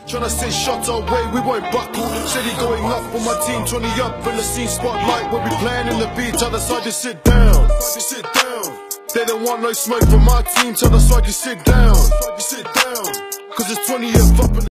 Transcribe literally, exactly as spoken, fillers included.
Tryna say shut our way, we won't buckle. Steady going up on my team, twenty up in the scene spotlight. We'll be playing in the beach, other side just sit down. Sit down. They don't want no smoke from my team, tell the side just sit down. Sit down. Cause it's twentieth up in